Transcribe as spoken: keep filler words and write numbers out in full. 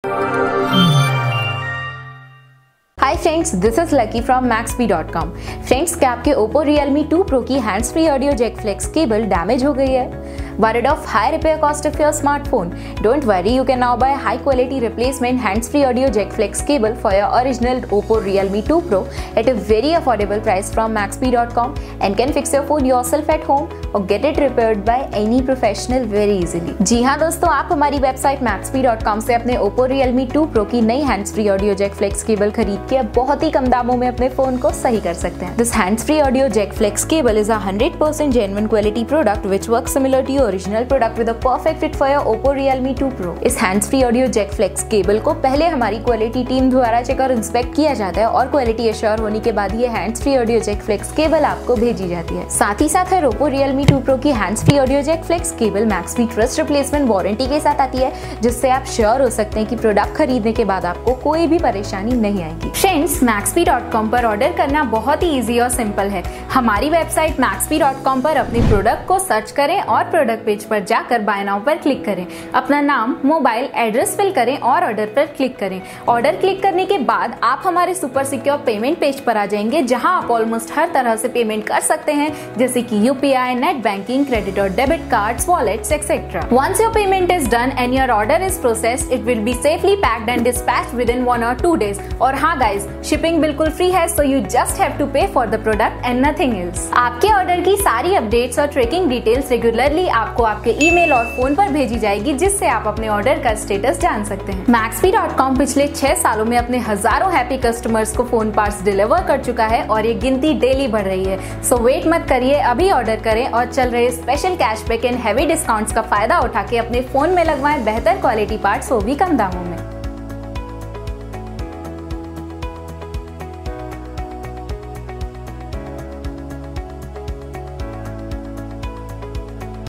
Hi friends, this is Lucky from Maxbe dot com. Friends, क्या आपके Oppo Realme two Pro की hands free audio jack flex cable damage हो गई है? Worried of high repair cost of your smartphone? Don't worry, you can now buy high quality replacement hands-free audio jack flex cable for your original Oppo Realme two Pro at a very affordable price from maxbee dot com and can fix your phone yourself at home or get it repaired by any professional very easily। जी हाँ दोस्तों, आप हमारी website maxbee dot com से अपने Oppo Realme two Pro की नई hands-free audio jack flex cable खरीद के बहुत ही कम दामों में अपने फोन को सही कर सकते हैं। This hands-free audio jack flex cable is a one hundred percent genuine quality product which works similar to your original product with a perfect fit for your Oppo Realme two Pro। इस hands free audio jack flex cable को पहले हमारी quality team द्वारा check और inspect किया जाता है और क्वालिटी एश्योर होने के बाद ये hands free audio jack flex cable आपको भेजी जाती है। साथ ही साथ है Oppo Realme टू Pro की hands free audio jack flex cable Maxbe trust replacement warranty के साथ आती है, जिससे आप श्योर हो सकते हैं कि प्रोडक्ट खरीदने के बाद आपको कोई भी परेशानी नहीं आएगी। फ्रेंड्स, मैक्सबी डॉट कॉम पर ऑर्डर करना बहुत ही ईजी और सिंपल है। हमारी वेबसाइट मैक्सबी डॉट कॉम पर अपने प्रोडक्ट को सर्च करें और प्रोडक्ट पेज पर जाकर बाय नाउ पर क्लिक करें, अपना नाम, मोबाइल एड्रेस फिल करें और ऑर्डर पर क्लिक करें। ऑर्डर क्लिक करने के बाद आप हमारे सुपर सिक्योर पेमेंट पेज पर आ जाएंगे, जहां आप ऑलमोस्ट हर तरह से पेमेंट कर सकते हैं, जैसे कि यूपीआई, नेट बैंकिंग, क्रेडिट और debit cards, wallets etcetera. Once your payment is done and your order is processed, it will be safely packed and dispatched within one or two days. और हाँ guys, shipping बिल्कुल free है, so you just have to pay for the product and nothing else. आपके order की सारी updates और tracking details regularly आपको आपके ईमेल और फोन पर भेजी जाएगी, जिससे आप अपने ऑर्डर का स्टेटस जान सकते हैं। मैक्सबी डॉट कॉम पिछले छह सालों में अपने हजारों हैप्पी कस्टमर्स को फोन पार्ट्स डिलीवर कर चुका है और ये गिनती डेली बढ़ रही है। सो वेट मत करिए, अभी ऑर्डर करें और चल रहे special cashback and heavy discounts का फायदा उठा के अपने फोन में लगवाएं बेहतर क्वालिटी पार्ट्स, वो भी कम दामों में।